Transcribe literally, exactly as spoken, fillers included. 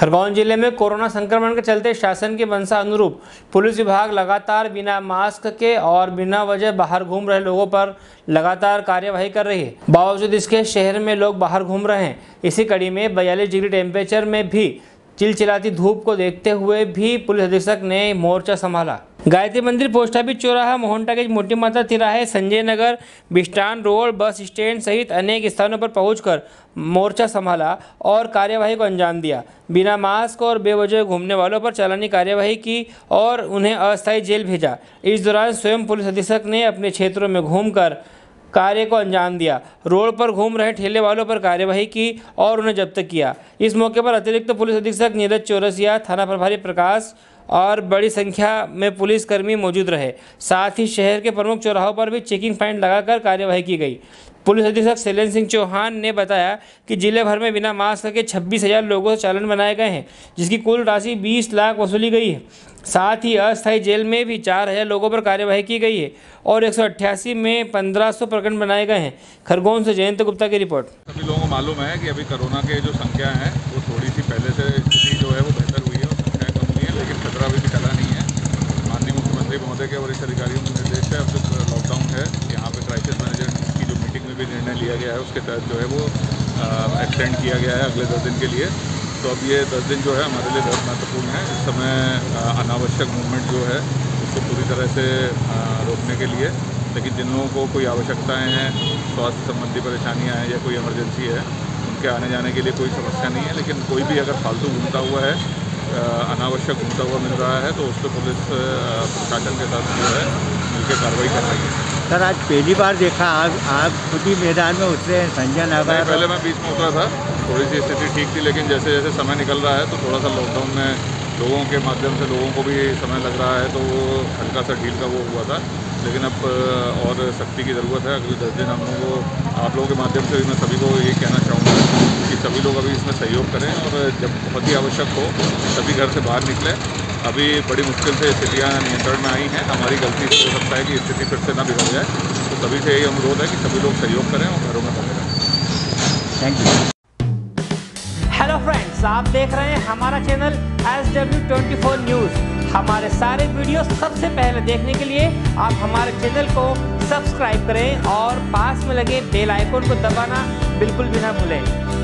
खरगोन जिले में कोरोना संक्रमण के चलते शासन के मंशा अनुरूप पुलिस विभाग लगातार बिना मास्क के और बिना वजह बाहर घूम रहे लोगों पर लगातार कार्यवाही कर रही है। बावजूद इसके शहर में लोग बाहर घूम रहे हैं। इसी कड़ी में बयालीस डिग्री टेम्परेचर में भी चिलचिलाती धूप को देखते हुए भी पुलिस अधीक्षक ने मोर्चा संभाला। गायत्री मंदिर, पोस्ट ऑफिस चौराहा, मोहनटागीज, मोटी माता तिराहे, संजय नगर, बिस्टान रोड, बस स्टैंड सहित अनेक स्थानों पर पहुंचकर मोर्चा संभाला और कार्यवाही को अंजाम दिया। बिना मास्क और बेवजह घूमने वालों पर चालानी कार्यवाही की और उन्हें अस्थायी जेल भेजा। इस दौरान स्वयं पुलिस अधीक्षक ने अपने क्षेत्रों में घूमकर कार्य को अंजाम दिया। रोड पर घूम रहे ठेले वालों पर कार्यवाही की और उन्हें जब्त किया। इस मौके पर अतिरिक्त पुलिस अधीक्षक नीरज चौरसिया, थाना प्रभारी प्रकाश और बड़ी संख्या में पुलिसकर्मी मौजूद रहे। साथ ही शहर के प्रमुख चौराहों पर भी चेकिंग पॉइंट लगाकर कार्यवाही की गई। पुलिस अधीक्षक शैलेंद्र सिंह चौहान ने बताया कि जिले भर में बिना मास्क के छब्बीस हजार लोगों से चालान बनाए गए हैं, जिसकी कुल राशि बीस लाख वसूली गई है। साथ ही अस्थायी जेल में भी चार हजार लोगों पर कार्यवाही की गई है और एक सौ अट्ठासी में पंद्रह सौ प्रकरण बनाए गए हैं। खरगोन से जयंत गुप्ता की रिपोर्ट। सभी लोगों को मालूम है कि अभी कोरोना के जो संख्या है वो थोड़ी सी पहले से स्थिति जो है वो बेहतर हुई है और संख्याएँ कम हुई है, लेकिन खतरा अभी भी टला नहीं है। माननीय मुख्यमंत्री महोदय के वरिष्ठ अधिकारियों के निर्देश है, अब जो लॉकडाउन है यहाँ पे क्राइसिस मैनेजमेंट की जो मीटिंग में भी निर्णय लिया गया है उसके तहत जो है वो एक्सटेंड किया गया है अगले दस दिन के लिए। तो अब ये दस दिन जो है हमारे लिए बहुत महत्वपूर्ण है। इस समय अनावश्यक मूवमेंट जो है उसको पूरी तरह से रोकने के लिए, लेकिन जिन लोगों को कोई आवश्यकताएं हैं, स्वास्थ्य संबंधी परेशानियां हैं या कोई इमरजेंसी है, उनके आने जाने के लिए कोई समस्या नहीं है। लेकिन कोई भी अगर फालतू घूमता हुआ है, अनावश्यक घूमता हुआ मिल रहा है तो उस पर पुलिस प्रशासन के साथ जो है मिलकर कार्रवाई कर रही है। सर, आज पहली बार देखा आग आग खुद ही मैदान में उतरे संजय नगर। पहले मैं बीच में उतरा था, थोड़ी सी स्थिति ठीक थी, लेकिन जैसे जैसे समय निकल रहा है तो थोड़ा सा लॉकडाउन में लोगों के माध्यम से लोगों को भी समय लग रहा है, तो वो हल्का सा ढील का वो हुआ था। लेकिन अब और सख्ती की ज़रूरत है। अगले दस दिन हम लोगों को, आप लोगों के माध्यम से भी मैं सभी को ये कहना चाहूँगा कि सभी लोग अभी इसमें सहयोग करें और जब बहुत ही आवश्यक हो सभी घर से बाहर निकलें। अभी बड़ी मुश्किल से स्थितियाँ नियंत्रण में आई हैं। हमारी गलती से हो सकता है कि स्थिति फिर से ना बिगड़ जाए, तो सभी से यही अनुरोध है कि सभी लोग सहयोग करें और घरों में बने रहें। Thank you. हेलो फ्रेंड्स, आप देख रहे हैं हमारा channel S W twenty four news. हमारे सारे वीडियो सबसे पहले देखने के लिए आप हमारे चैनल को सब्सक्राइब करें और पास में लगे बेल आइकन को दबाना बिल्कुल भी ना भूलें।